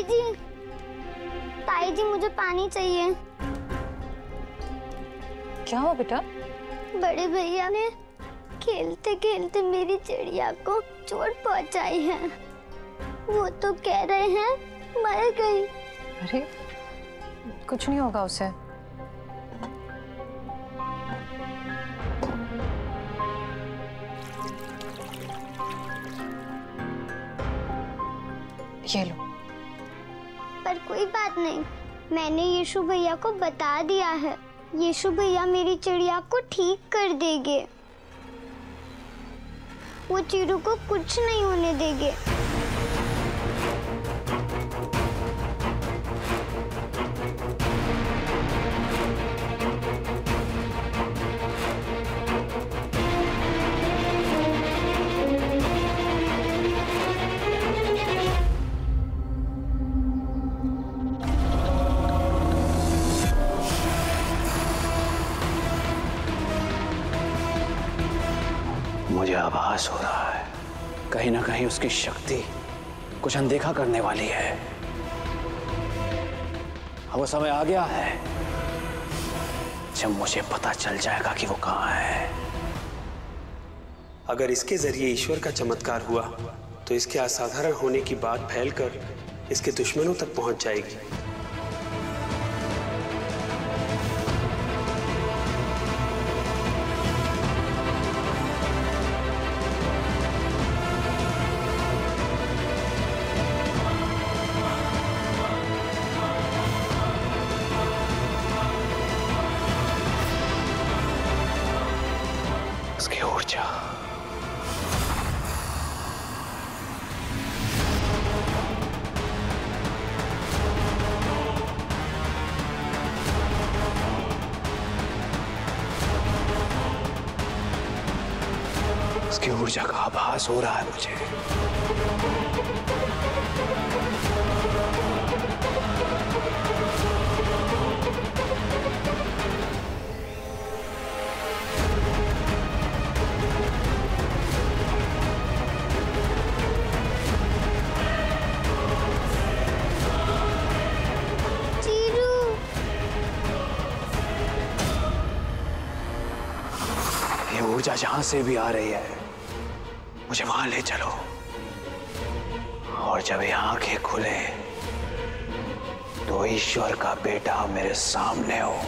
ताई जी मुझे पानी चाहिए। क्या हुआ बेटा? बड़े भैया ने खेलते खेलते मेरी चिड़िया को चोट पहुंचाई है। वो तो कह रहे हैं मर गई। अरे कुछ नहीं होगा उसे। ये लो। पर कोई बात नहीं, मैंने यीशु भैया को बता दिया है। यीशु भैया मेरी चिड़िया को ठीक कर देंगे। वो चिड़ू को कुछ नहीं होने देंगे। मुझे आभास हो रहा है कहीं ना कहीं उसकी शक्ति कुछ अनदेखा करने वाली है। अब वो समय आ गया है जब मुझे पता चल जाएगा कि वो कहाँ है। अगर इसके जरिए ईश्वर का चमत्कार हुआ तो इसके असाधारण होने की बात फैलकर इसके दुश्मनों तक पहुंच जाएगी। उसकी ऊर्जा उसकी ऊर्जा का आभास हो रहा है मुझे। ऊर्जा जहां से भी आ रही है मुझे वहां ले चलो, और जब ये आंखें खुले तो ईश्वर का बेटा मेरे सामने हो।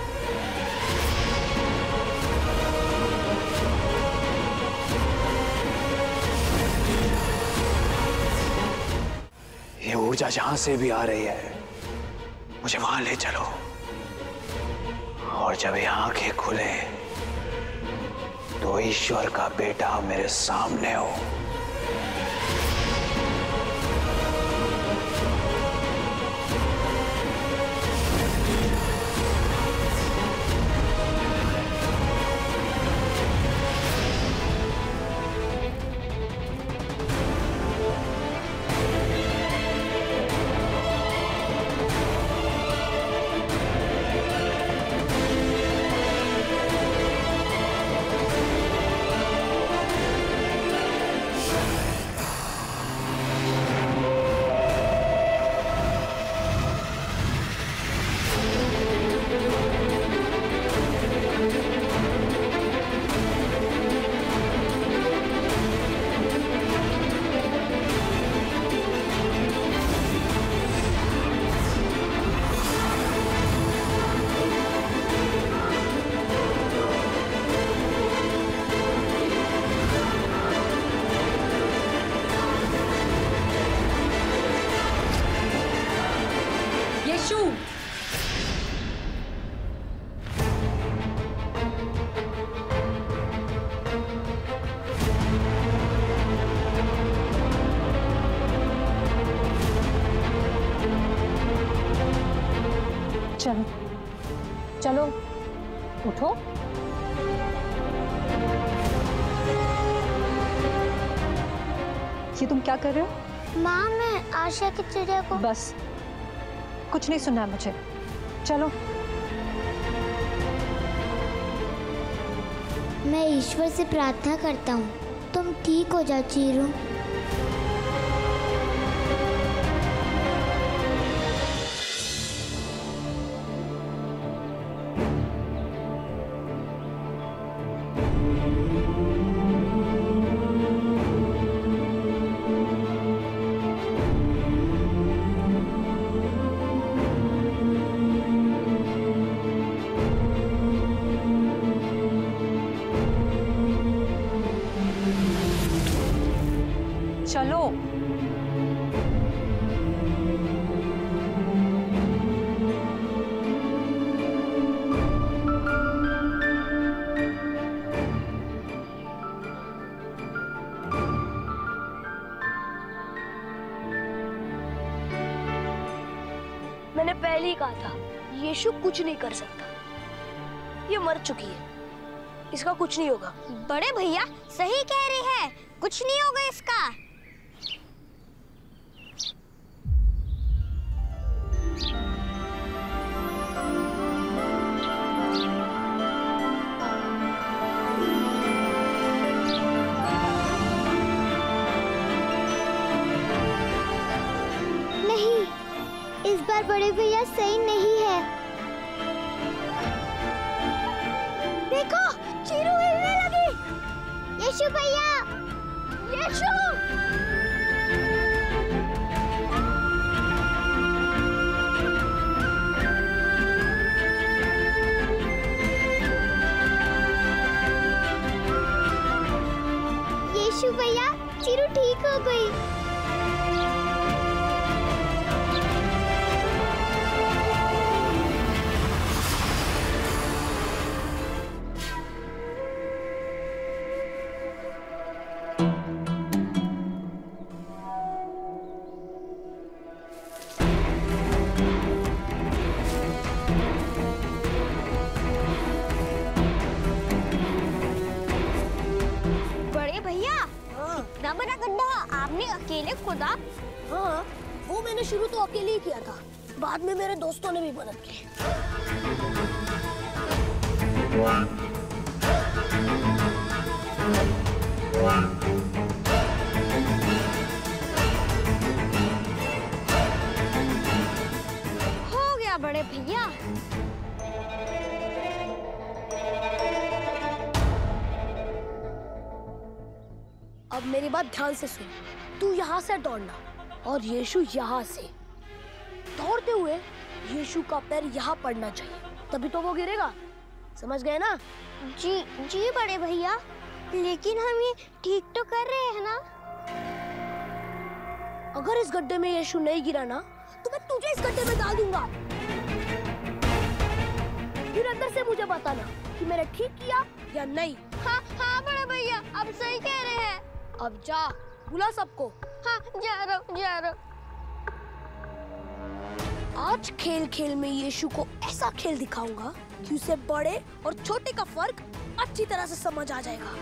ये ऊर्जा जहां से भी आ रही है मुझे वहां ले चलो, और जब ये आंखें खुले तो ईश्वर का बेटा मेरे सामने हो। चलो चलो उठो। ये तुम क्या कर रहे हो? माँ, मैं आशा की चिड़िया को। बस कुछ नहीं सुनना है मुझे, चलो। मैं ईश्वर से प्रार्थना करता हूँ तुम ठीक हो जाओ चीरू। मैंने पहले ही कहा था, यीशु कुछ नहीं कर सकता। ये मर चुकी है, इसका कुछ नहीं होगा। बड़े भैया सही कह रहे हैं, कुछ नहीं होगा इसका। नहीं, इस बार बड़े भैया सही नहीं है। देखो, चीरू हिलने लगी। यीशु भैया, यीशु! यीशु भैया, चीरू ठीक हो गई। इतना बड़ा गड्ढा आपने अकेले खोदा? हाँ, वो मैंने शुरू तो अकेले ही किया था, बाद में मेरे दोस्तों ने भी मदद की। हो गया बड़े भैया। अब मेरी बात ध्यान से सुन, तू यहाँ से दौड़ना और यीशु यहाँ से। दौड़ते हुए यीशु का पैर यहाँ पड़ना चाहिए, तभी तो वो गिरेगा। समझ गए ना? जी जी बड़े भैया, लेकिन हम ये ठीक तो कर रहे हैं ना? अगर इस गड्ढे में यीशु नहीं गिरा ना, तो मैं तुझे इस गड्ढे में डाल दूंगा। फिर अंदर से मुझे बताना कि मैंने ठीक किया या नहीं। हाँ हाँ बड़े भैया, आप सही कह रहे हैं। अब जा, बुला सबको। हाँ, जा रहा हूँ, जा रहा हूँ। आज खेल खेल में यीशु को ऐसा खेल दिखाऊंगा कि उसे बड़े और छोटे का फर्क अच्छी तरह से समझ आ जाएगा।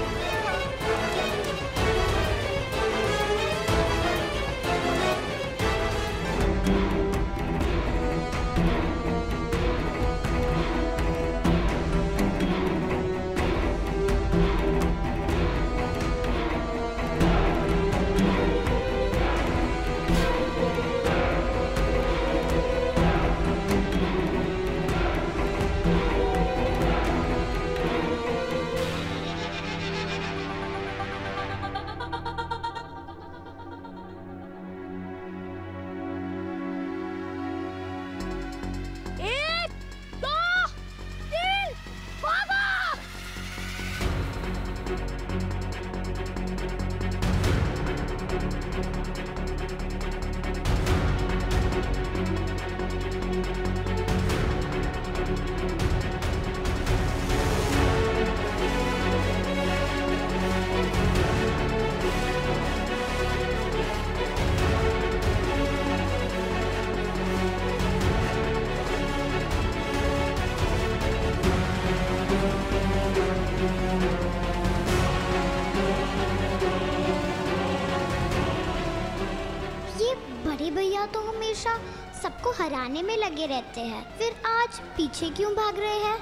भैया तो हमेशा सबको हराने में लगे रहते हैं, फिर आज पीछे क्यों भाग रहे हैं?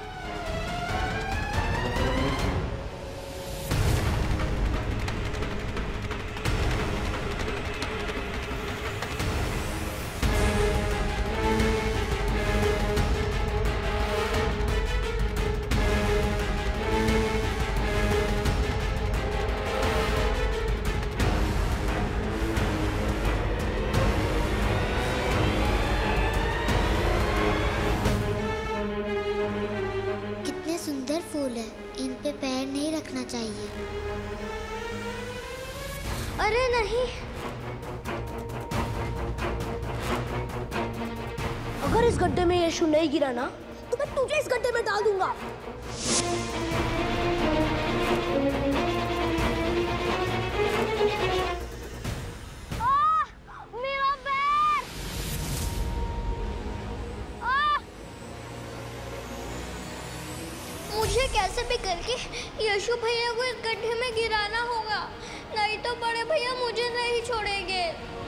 फूल है, इन पे पैर नहीं रखना चाहिए। अरे नहीं, अगर इस गड्ढे में यीशु नहीं गिरा ना, तो मैं तुझे इस गड्ढे में डाल दूंगा। मेरा पैर! कैसे भी करके यशु भैया को इस गड्ढे में गिराना होगा, नहीं तो बड़े भैया मुझे नहीं छोड़ेंगे।